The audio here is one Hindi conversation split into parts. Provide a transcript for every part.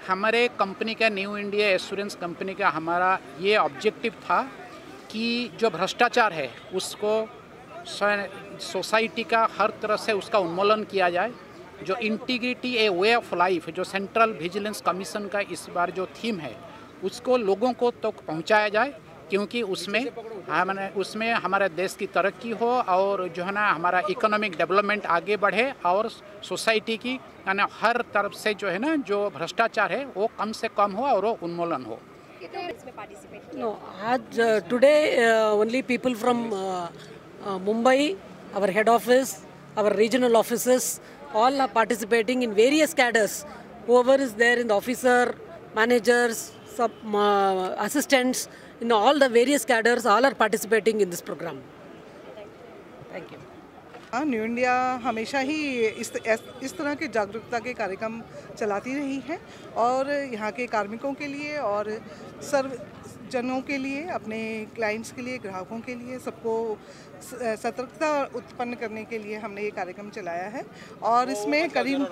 हमारे कंपनी का न्यू इंडिया एश्योरेंस कंपनी का हमारा ये ऑब्जेक्टिव था कि जो भ्रष्टाचार है उसको सोसाइटी का हर तरह से उसका उन्मूलन किया जाए। जो integrity a way of life जो सेंट्रल विजिलेंस कमीशन का इस बार जो थीम है उसको लोगों को तक तो पहुंचाया जाए, क्योंकि उसमें हमारे देश की तरक्की हो और जो है ना हमारा इकोनॉमिक डेवलपमेंट आगे बढ़े और सोसाइटी की यानी हर तरफ से जो है ना जो भ्रष्टाचार है वो कम से कम हो और वो उन्मूलन हो। No, today only people from Mumbai, our head office, our regional offices, all are participating in various cadres. Whoever is there in the officer, managers, assistants, in all the various cadres, all are participating in this program. Thank you. New India हमेशा ही इस तरह के जागरूकता के कार्यक्रम चलाती रही है और यहाँ के कार्मिकों के लिए और सर्व जनों के लिए, अपने क्लाइंट्स के लिए, ग्राहकों के लिए, सबको सतर्कता उत्पन्न करने के लिए हमने ये कार्यक्रम चलाया है। और इसमें करीब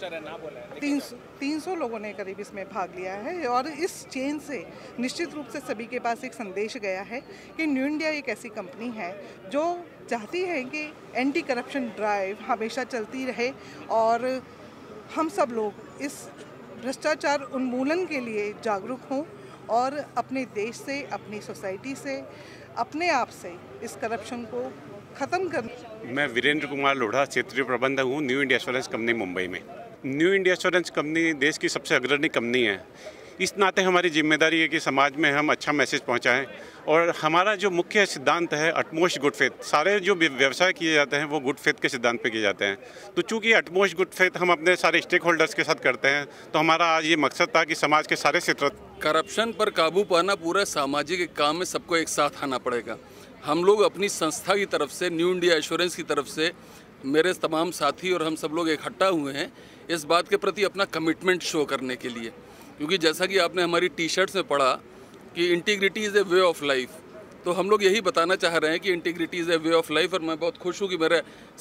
300 लोगों ने करीब इसमें भाग लिया है। और इस चेन से निश्चित रूप से सभी के पास एक संदेश गया है कि न्यू इंडिया एक ऐसी कंपनी है जो चाहती है कि एंटी करप्शन ड्राइव हमेशा चलती रहे और हम सब लोग इस भ्रष्टाचार उन्मूलन के लिए जागरूक हों और अपने देश से, अपनी सोसाइटी से, अपने आप से इस करप्शन को ख़त्म करने। मैं वीरेंद्र कुमार लोढ़ा, क्षेत्रीय प्रबंधक हूँ new India assurance company Mumbai में। न्यू इंडिया एश्योरेंस कंपनी देश की सबसे अग्रणी कंपनी है। इस नाते हमारी जिम्मेदारी है कि समाज में हम अच्छा मैसेज पहुंचाएं और हमारा जो मुख्य सिद्धांत है अटमोस्ट गुड फेथ। सारे जो व्यवसाय किए जाते हैं वो गुड फेथ के सिद्धांत पे किए जाते हैं। तो चूंकि अटमोस्ट गुड फेथ हम अपने सारे स्टेक होल्डर्स के साथ करते हैं, तो हमारा आज ये मकसद था कि समाज के सारे क्षेत्र करप्शन पर काबू पाना पूरा सामाजिक काम में सबको एक साथ आना पड़ेगा। हम लोग अपनी संस्था की तरफ से, न्यू इंडिया एश्योरेंस की तरफ से, मेरे तमाम साथी और हम सब लोग इकट्ठा हुए हैं इस बात के प्रति अपना कमिटमेंट शो करने के लिए। क्योंकि जैसा कि आपने हमारी टी शर्ट्स में पढ़ा कि integrity is a way of life, तो हम लोग यही बताना चाह रहे हैं कि integrity is a way of life. और मैं बहुत खुश हूँ कि मेरे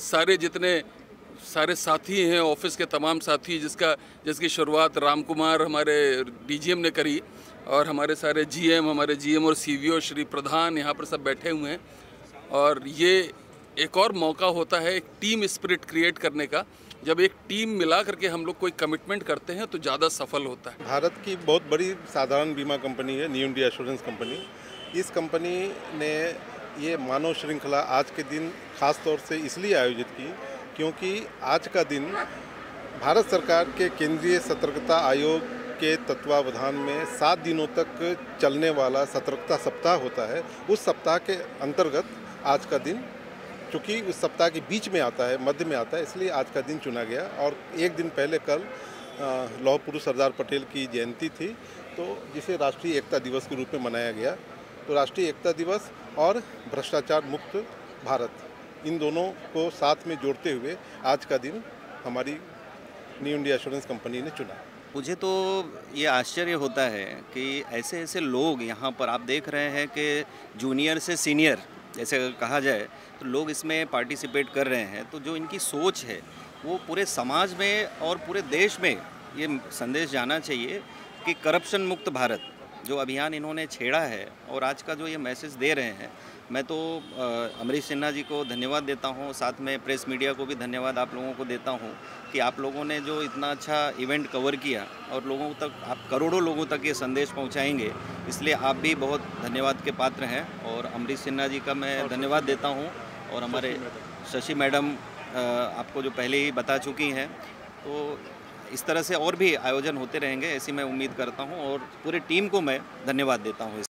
सारे साथी हैं, ऑफिस के तमाम साथी, जिसकी शुरुआत राम कुमार हमारे डीजीएम ने करी और हमारे सारे हमारे जीएम और सीवीओ श्री प्रधान यहाँ पर सब बैठे हुए हैं। और ये एक और मौका होता है एक टीम स्पिरिट क्रिएट करने का। जब एक टीम मिला करके हम लोग कोई कमिटमेंट करते हैं तो ज़्यादा सफल होता है। भारत की बहुत बड़ी साधारण बीमा कंपनी है न्यू इंडिया एश्योरेंस कंपनी। इस कंपनी ने ये मानव श्रृंखला आज के दिन खास तौर से इसलिए आयोजित की क्योंकि आज का दिन भारत सरकार के केंद्रीय सतर्कता आयोग के तत्वावधान में 7 दिनों तक चलने वाला सतर्कता सप्ताह होता है। उस सप्ताह के अंतर्गत आज का दिन, चूँकि उस सप्ताह के बीच में आता है, मध्य में आता है, इसलिए आज का दिन चुना गया। और एक दिन पहले कल लौह पुरुष सरदार पटेल की जयंती थी, तो जिसे राष्ट्रीय एकता दिवस के रूप में मनाया गया। तो राष्ट्रीय एकता दिवस और भ्रष्टाचार मुक्त भारत, इन दोनों को साथ में जोड़ते हुए आज का दिन हमारी न्यू इंडिया एश्योरेंस कंपनी ने चुना। मुझे तो ये आश्चर्य होता है कि ऐसे ऐसे लोग यहाँ पर आप देख रहे हैं कि जूनियर से सीनियर जैसे कहा जाए तो लोग इसमें पार्टिसिपेट कर रहे हैं। तो जो इनकी सोच है वो पूरे समाज में और पूरे देश में ये संदेश जाना चाहिए कि करप्शन मुक्त भारत जो अभियान इन्होंने छेड़ा है और आज का जो ये मैसेज दे रहे हैं, मैं तो अमरीश सिन्हा जी को धन्यवाद देता हूँ, साथ में प्रेस मीडिया को भी धन्यवाद आप लोगों को देता हूँ कि आप लोगों ने जो इतना अच्छा इवेंट कवर किया और लोगों तक, आप करोड़ों लोगों तक ये संदेश पहुँचाएंगे, इसलिए आप भी बहुत धन्यवाद के पात्र हैं। और अमरीश सिन्हा जी का मैं धन्यवाद देता हूँ और हमारे शशि मैडम आपको जो पहले ही बता चुकी हैं। तो इस तरह से और भी आयोजन होते रहेंगे, ऐसी मैं उम्मीद करता हूँ और पूरी टीम को मैं धन्यवाद देता हूँ।